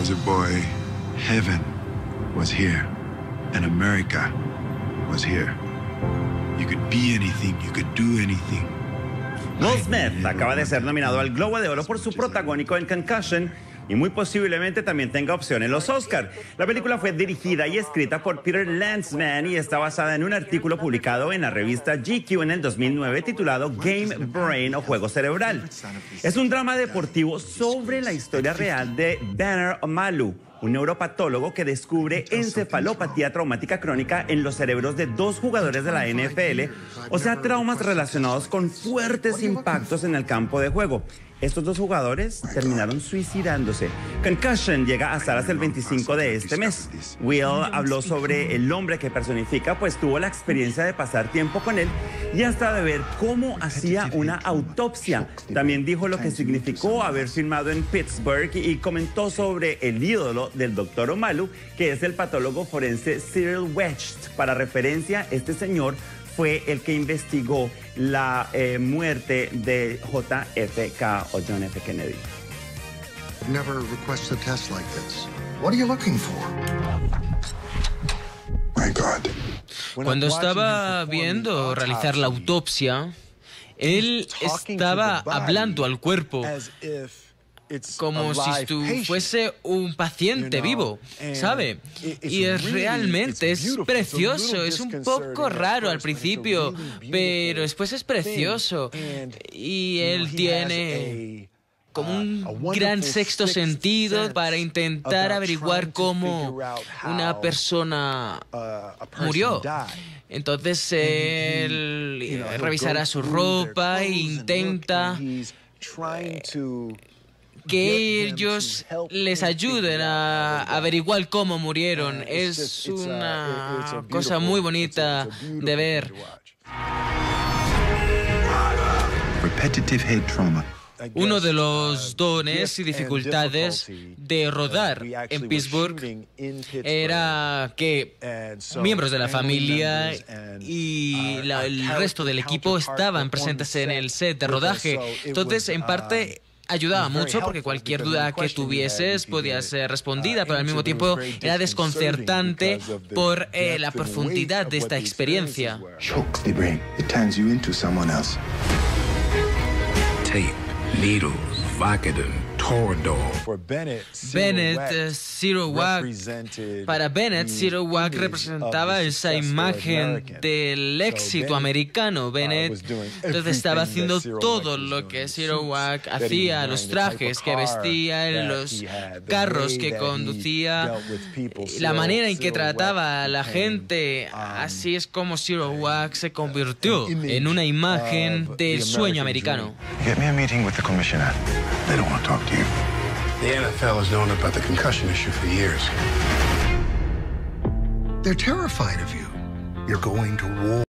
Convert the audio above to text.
was a boy, heaven was here, and America was here. You could be anything, you could do anything. Will Smith acaba de ser nominado al Globo de Oro por su protagónico en Concussion y muy posiblemente también tenga opción en los Oscar. La película fue dirigida y escrita por Peter Landsman y está basada en un artículo publicado en la revista GQ en el 2009 titulado Game Brain o Juego Cerebral. Es un drama deportivo sobre la historia real de Banner Omalu, un neuropatólogo que descubre encefalopatía traumática crónica en los cerebros de 2 jugadores de la NFL, o sea, traumas relacionados con fuertes impactos en el campo de juego. Estos 2 jugadores terminaron suicidándose. Concussion llega a salas el 25 de este mes. Will habló sobre el hombre que personifica, pues tuvo la experiencia de pasar tiempo con él y hasta de ver cómo hacía una autopsia. También dijo lo que significó haber filmado en Pittsburgh y comentó sobre el ídolo del Dr. Omalu, que es el patólogo forense Cyril West. Para referencia, este señor fue el que investigó la muerte de JFK o John F. Kennedy. Never requested a test like this. What are you looking for? My God. Cuando estaba viendo realizar la autopsia, él estaba hablando al cuerpo como si fuese un paciente vivo, ¿sabe? Y realmente es precioso, es un poco raro al principio, pero después es precioso. Y él tiene como un gran sexto sentido para intentar averiguar cómo una persona murió. Entonces él revisará su ropa e intenta que ellos les ayuden a averiguar cómo murieron. Es una cosa muy bonita de ver. Repetitive head trauma. Uno de los dones y dificultades de rodar en Pittsburgh era que miembros de la familia y el resto del equipo estaban presentes en el set de rodaje. Entonces, en parte, ayudaba mucho porque cualquier duda que tuvieses podía ser respondida, pero al mismo tiempo era desconcertante por la profundidad de esta experiencia. Shocks the brain. It turns you into someone else. Tape, needles, Vicodin, Toradol. Para Bennett, Cyril Wack representaba esa imagen del éxito americano. Bennett entonces estaba haciendo todo lo que Cyril Wack hacía, los trajes que vestía, los carros que conducía, la manera en que trataba a la gente. Así es como Cyril Wack se convirtió en una imagen del sueño americano. Get me a meeting with the commissioner. They don't want to talk to you. The NFL has known about the concussion issue for years. They're terrified of you. You're going to war.